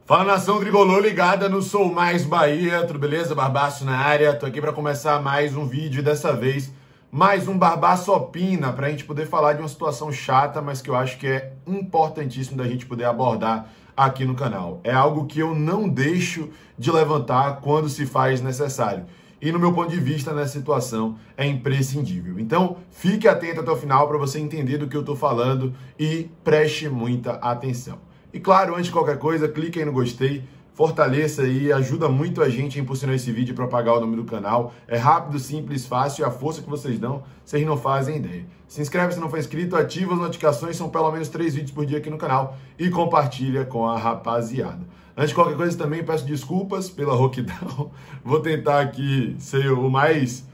Fala, nação tricolor ligada no Sou Mais Bahia, tudo beleza? Barbaço na área, tô aqui para começar mais um vídeo e dessa vez mais um Barbaço Opina, pra gente poder falar de uma situação chata, mas que eu acho que é importantíssimo da gente poder abordar aqui no canal. É algo que eu não deixo de levantar quando se faz necessário. E no meu ponto de vista, nessa situação, é imprescindível. Então, fique atento até o final para você entender do que eu estou falando e preste muita atenção. E claro, antes de qualquer coisa, clique aí no gostei, fortaleça aí, ajuda muito a gente a impulsionar esse vídeo e propagar o nome do canal. É rápido, simples, fácil e a força que vocês dão, vocês não fazem ideia. Se inscreve se não for inscrito, ativa as notificações, são pelo menos 3 vídeos por dia aqui no canal e compartilha com a rapaziada. Antes de qualquer coisa também peço desculpas pela rouquidão, vou tentar aqui ser o mais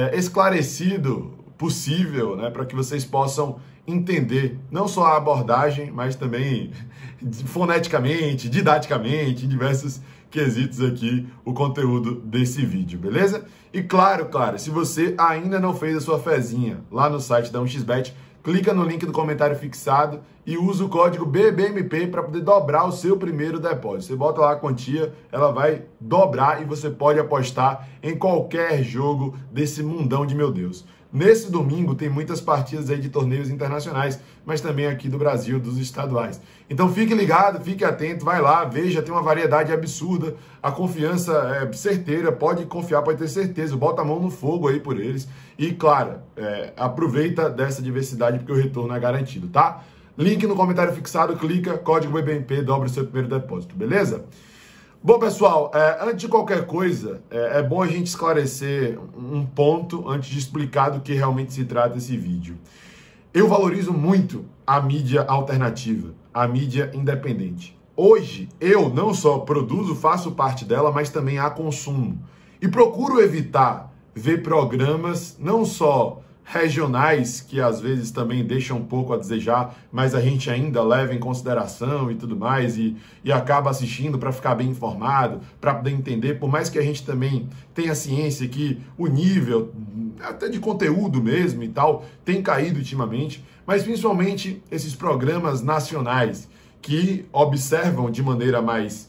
esclarecido possível, né, para que vocês possam entender não só a abordagem, mas também foneticamente, didaticamente, em diversos quesitos aqui, o conteúdo desse vídeo, beleza? E claro, se você ainda não fez a sua fezinha lá no site da 1xBet, clica no link do comentário fixado e usa o código BBMP para poder dobrar o seu primeiro depósito. Você bota lá a quantia, ela vai dobrar e você pode apostar em qualquer jogo desse mundão de meu Deus. Nesse domingo tem muitas partidas aí de torneios internacionais, mas também aqui do Brasil, dos estaduais. Então fique ligado, fique atento, vai lá, veja, tem uma variedade absurda, a confiança é certeira, pode confiar, pode ter certeza, bota a mão no fogo aí por eles. E claro, aproveita dessa diversidade porque o retorno é garantido, tá? Link no comentário fixado, clica, código BBMP, dobra o seu primeiro depósito, beleza? Bom, pessoal, antes de qualquer coisa, é bom a gente esclarecer um ponto antes de explicar do que realmente se trata esse vídeo. Eu valorizo muito a mídia alternativa, a mídia independente. Hoje, eu não só produzo, faço parte dela, mas também a consumo. E procuro evitar ver programas não só regionais, que às vezes também deixam um pouco a desejar, mas a gente ainda leva em consideração e tudo mais, e acaba assistindo para ficar bem informado, para poder entender, por mais que a gente também tenha ciência que o nível, até de conteúdo mesmo e tal, tem caído ultimamente, mas principalmente esses programas nacionais que observam de maneira mais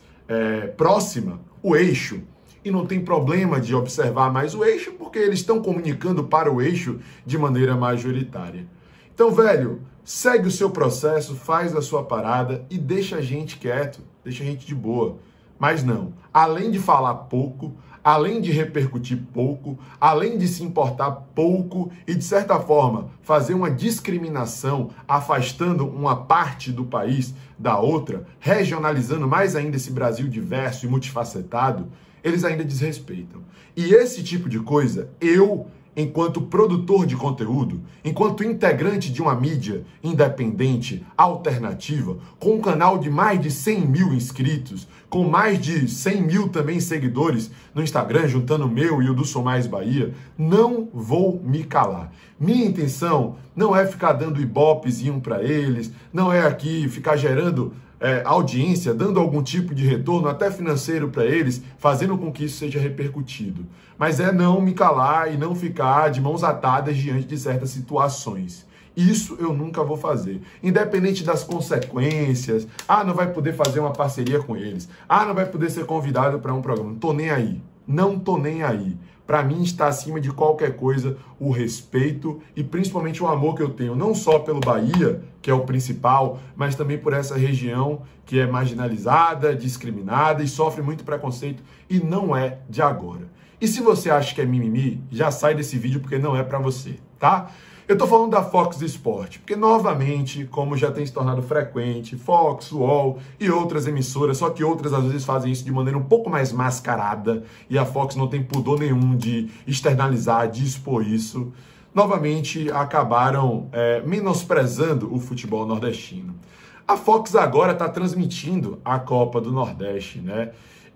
próxima o eixo. E não tem problema de observar mais o eixo, porque eles estão comunicando para o eixo de maneira majoritária. Então, velho, segue o seu processo, faz a sua parada e deixa a gente quieto, deixa a gente de boa. Mas não, além de falar pouco, além de repercutir pouco, além de se importar pouco e, de certa forma, fazer uma discriminação, afastando uma parte do país da outra, regionalizando mais ainda esse Brasil diverso e multifacetado, eles ainda desrespeitam. E esse tipo de coisa, eu, enquanto produtor de conteúdo, enquanto integrante de uma mídia independente, alternativa, com um canal de mais de 100 mil inscritos, com mais de 100 mil também seguidores no Instagram, juntando o meu e o do Sou Mais Bahia, não vou me calar. Minha intenção não é ficar dando ibopezinho para eles, não é aqui ficar gerando audiência, dando algum tipo de retorno, até financeiro para eles, fazendo com que isso seja repercutido. Mas é não me calar e não ficar de mãos atadas diante de certas situações. Isso eu nunca vou fazer. Independente das consequências, não vai poder fazer uma parceria com eles, não vai poder ser convidado para um programa, não tô nem aí. Não tô nem aí. Para mim está acima de qualquer coisa o respeito e principalmente o amor que eu tenho, não só pelo Bahia, que é o principal, mas também por essa região que é marginalizada, discriminada e sofre muito preconceito e não é de agora. E se você acha que é mimimi, já sai desse vídeo porque não é para você, tá? Eu tô falando da Fox Sport, porque novamente, como já tem se tornado frequente, Fox, UOL e outras emissoras, só que outras às vezes fazem isso de maneira um pouco mais mascarada, e a Fox não tem pudor nenhum de externalizar, de expor isso, novamente acabaram menosprezando o futebol nordestino. A Fox agora está transmitindo a Copa do Nordeste, né?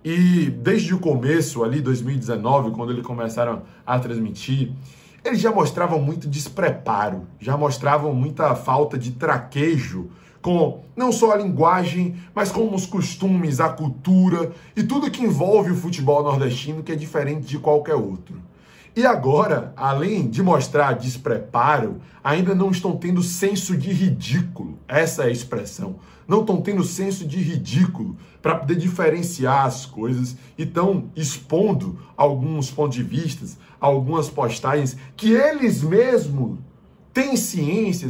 E desde o começo, ali 2019, quando eles começaram a transmitir, eles já mostravam muito despreparo, já mostravam muita falta de traquejo com não só a linguagem, mas com os costumes, a cultura e tudo que envolve o futebol nordestino, que é diferente de qualquer outro. E agora, além de mostrar despreparo, ainda não estão tendo senso de ridículo. Essa é a expressão. Não estão tendo senso de ridículo para poder diferenciar as coisas e estão expondo alguns pontos de vista, algumas postagens que eles mesmos têm ciência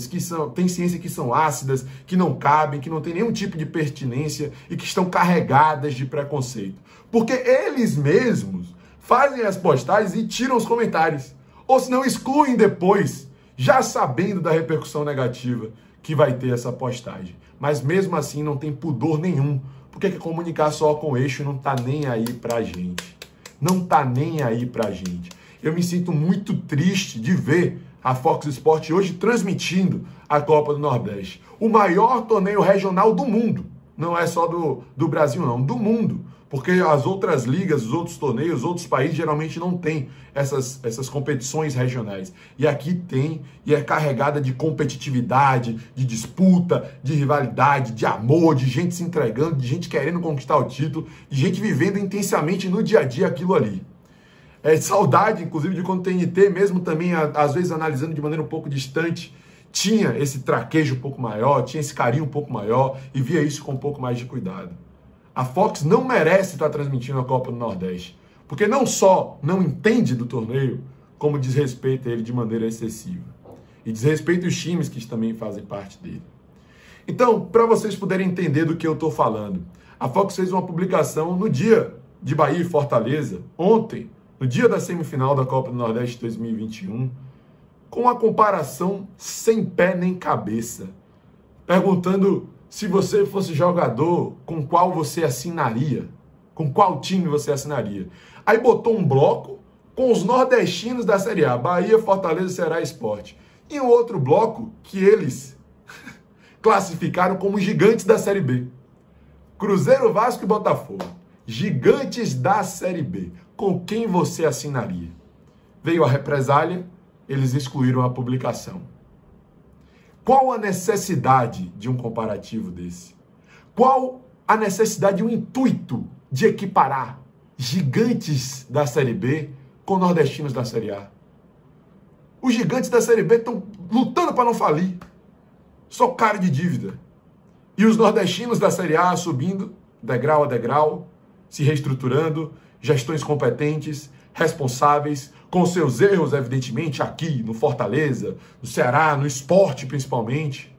que são ácidas, que não cabem, que não tem nenhum tipo de pertinência e que estão carregadas de preconceito. Porque eles mesmos fazem as postagens e tiram os comentários. Ou se não, excluem depois, já sabendo da repercussão negativa que vai ter essa postagem. Mas mesmo assim não tem pudor nenhum. Porque comunicar só com o eixo não tá nem aí pra gente. Não tá nem aí pra gente. Eu me sinto muito triste de ver a Fox Sports hoje transmitindo a Copa do Nordeste. O maior torneio regional do mundo. Não é só do Brasil, não. Do mundo. Porque as outras ligas, os outros torneios, os outros países geralmente não têm essas competições regionais. E aqui tem, e é carregada de competitividade, de disputa, de rivalidade, de amor, de gente se entregando, de gente querendo conquistar o título, de gente vivendo intensamente no dia a dia aquilo ali. É saudade, inclusive, de quando o TNT, mesmo também, às vezes, analisando de maneira um pouco distante, tinha esse traquejo um pouco maior, tinha esse carinho um pouco maior e via isso com um pouco mais de cuidado. A Fox não merece estar transmitindo a Copa do Nordeste, porque não só não entende do torneio, como desrespeita ele de maneira excessiva. E desrespeita os times que também fazem parte dele. Então, para vocês poderem entender do que eu estou falando, a Fox fez uma publicação no dia de Bahia e Fortaleza, ontem, no dia da semifinal da Copa do Nordeste 2021, com uma comparação sem pé nem cabeça, perguntando se você fosse jogador, com qual você assinaria? Com qual time você assinaria? Aí botou um bloco com os nordestinos da Série A, Bahia, Fortaleza, Ceará e Sport. E um outro bloco que eles classificaram como gigantes da Série B. Cruzeiro, Vasco e Botafogo. Gigantes da Série B. Com quem você assinaria? Veio a represália, eles excluíram a publicação. Qual a necessidade de um comparativo desse? Qual a necessidade, o intuito de equiparar gigantes da Série B com nordestinos da Série A? Os gigantes da Série B estão lutando para não falir. Só cara de dívida. E os nordestinos da Série A subindo, degrau a degrau, se reestruturando, gestões competentes, responsáveis, com seus erros, evidentemente, aqui no Fortaleza, no Ceará, no Sport principalmente,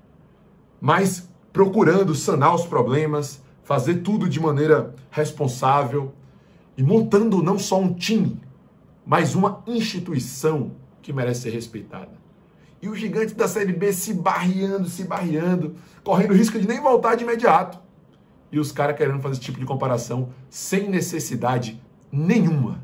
mas procurando sanar os problemas, fazer tudo de maneira responsável e montando não só um time, mas uma instituição que merece ser respeitada. E o gigante da Série B se barreando, correndo risco de nem voltar de imediato. E os caras querendo fazer esse tipo de comparação sem necessidade nenhuma.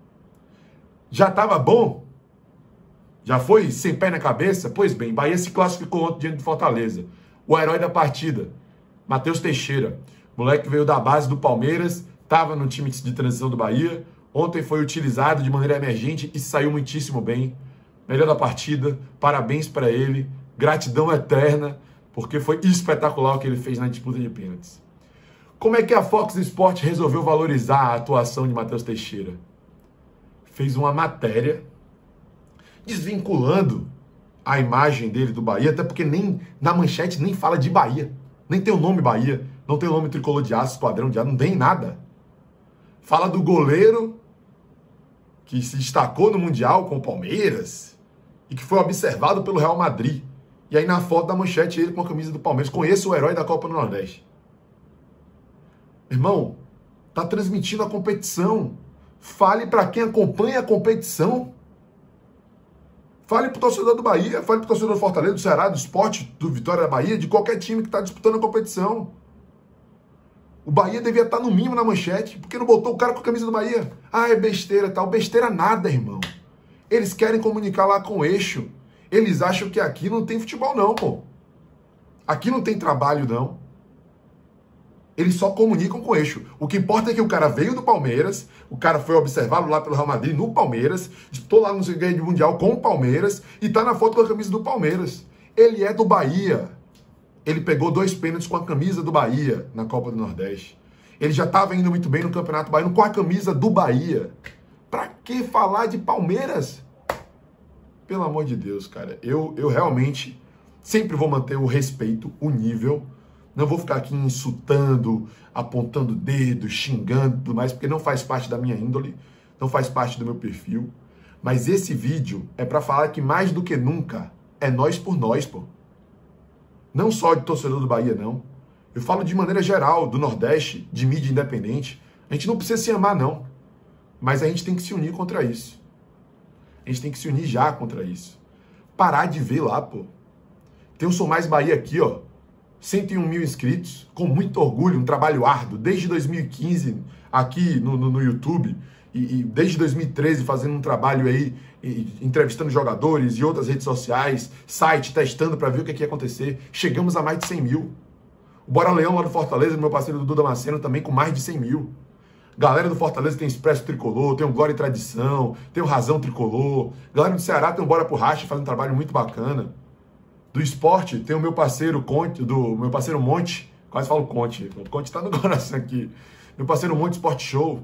Já estava bom? Já foi sem pé na cabeça? Pois bem, Bahia se classificou ontem diante de Fortaleza. O herói da partida, Matheus Teixeira. Moleque veio da base do Palmeiras, estava no time de transição do Bahia. Ontem foi utilizado de maneira emergente e saiu muitíssimo bem. Melhor da partida, parabéns para ele. Gratidão eterna, porque foi espetacular o que ele fez na disputa de pênaltis. Como é que a Fox Sports resolveu valorizar a atuação de Matheus Teixeira? Fez uma matéria desvinculando a imagem dele do Bahia, até porque nem na manchete nem fala de Bahia, nem tem o nome Bahia, não tem o nome Tricolor de Aço, Esquadrão de Aço, não tem nada. Fala do goleiro que se destacou no Mundial com o Palmeiras e que foi observado pelo Real Madrid. E aí na foto da manchete ele com a camisa do Palmeiras, conheço o herói da Copa do Nordeste. Irmão, tá transmitindo a competição. Fale para quem acompanha a competição. Fale para o torcedor do Bahia, fale para o torcedor do Fortaleza, do Ceará, do Sport, do Vitória da Bahia, de qualquer time que está disputando a competição. O Bahia devia estar no mínimo na manchete, porque não botou o cara com a camisa do Bahia. Ah, é besteira tal. Besteira nada, irmão. Eles querem comunicar lá com o eixo. Eles acham que aqui não tem futebol não, pô. Aqui não tem trabalho não. Eles só comunicam com o eixo. O que importa é que o cara veio do Palmeiras, o cara foi observado lá pelo Real Madrid no Palmeiras, disputou lá no ganho de Mundial com o Palmeiras e tá na foto com a camisa do Palmeiras. Ele é do Bahia. Ele pegou 2 pênaltis com a camisa do Bahia na Copa do Nordeste. Ele já estava indo muito bem no Campeonato Baiano com a camisa do Bahia. Pra que falar de Palmeiras? Pelo amor de Deus, cara. Eu realmente sempre vou manter o respeito, o nível. Não vou ficar aqui insultando, apontando o dedo, xingando, tudo mais, porque não faz parte da minha índole, não faz parte do meu perfil. Mas esse vídeo é para falar que mais do que nunca é nós por nós, pô. Não só de torcedor do Bahia, não. Eu falo de maneira geral, do Nordeste, de mídia independente. A gente não precisa se amar, não. Mas a gente tem que se unir contra isso. A gente tem que se unir já contra isso. Parar de ver lá, pô. Tem o Sou Mais Bahia aqui, ó. 101 mil inscritos, com muito orgulho, um trabalho árduo, desde 2015 aqui no YouTube, e desde 2013 fazendo um trabalho aí, entrevistando jogadores e outras redes sociais, site, testando para ver o que ia acontecer. Chegamos a mais de 100 mil. O Bora Leão lá do Fortaleza, meu parceiro Dudu Damasceno, também com mais de 100 mil. Galera do Fortaleza tem Expresso Tricolor, tem o Glória e Tradição, tem o Razão Tricolor. Galera do Ceará tem o Bora por Racha, faz um trabalho muito bacana. Do esporte, tem o meu parceiro Conte, do meu parceiro Monte, quase falo Conte, o Conte tá no coração aqui. Meu parceiro Monte Sport Show.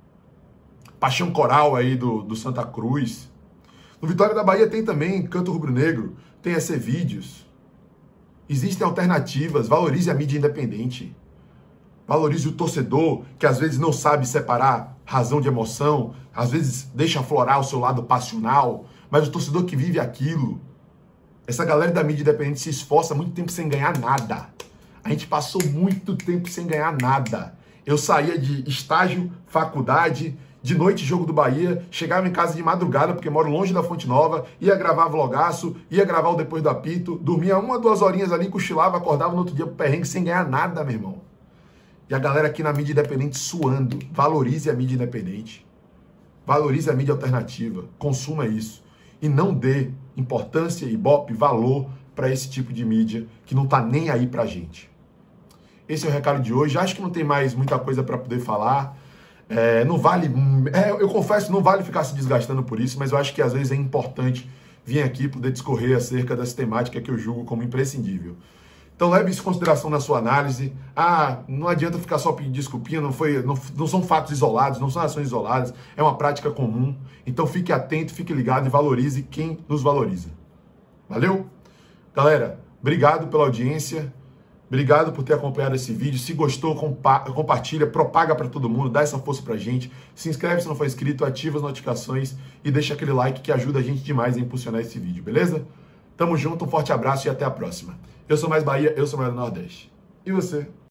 Paixão Coral aí do Santa Cruz. No Vitória da Bahia tem também Canto Rubro Negro, tem EC Vídeos. Existem alternativas, valorize a mídia independente. Valorize o torcedor, que às vezes não sabe separar razão de emoção, às vezes deixa aflorar o seu lado passional, mas o torcedor que vive aquilo. Essa galera da mídia independente se esforça muito tempo sem ganhar nada. A gente passou muito tempo sem ganhar nada. Eu saía de estágio, faculdade, de noite jogo do Bahia, chegava em casa de madrugada, porque moro longe da Fonte Nova, ia gravar vlogaço, ia gravar o Depois do Apito, dormia 1 ou 2 horinhas ali, cochilava, acordava no outro dia pro perrengue sem ganhar nada, meu irmão. E a galera aqui na mídia independente suando. Valorize a mídia independente. Valorize a mídia alternativa. Consuma isso. E não dê importância, ibope, valor para esse tipo de mídia que não tá nem aí pra gente. Esse é o recado de hoje. Acho que não tem mais muita coisa para poder falar. Não vale... eu confesso, não vale ficar se desgastando por isso, mas eu acho que às vezes é importante vir aqui poder discorrer acerca dessa temática que eu julgo como imprescindível. Então leve isso em consideração na sua análise. Não adianta ficar só pedindo desculpinha, não são fatos isolados, não são ações isoladas, é uma prática comum. Então fique atento, fique ligado e valorize quem nos valoriza. Valeu? Galera, obrigado pela audiência, obrigado por ter acompanhado esse vídeo. Se gostou, compartilha, propaga para todo mundo, dá essa força pra gente. Se inscreve se não for inscrito, ativa as notificações e deixa aquele like que ajuda a gente demais a impulsionar esse vídeo, beleza? Tamo junto, um forte abraço e até a próxima. Eu sou Mais Bahia, eu sou Mais do Nordeste. E você?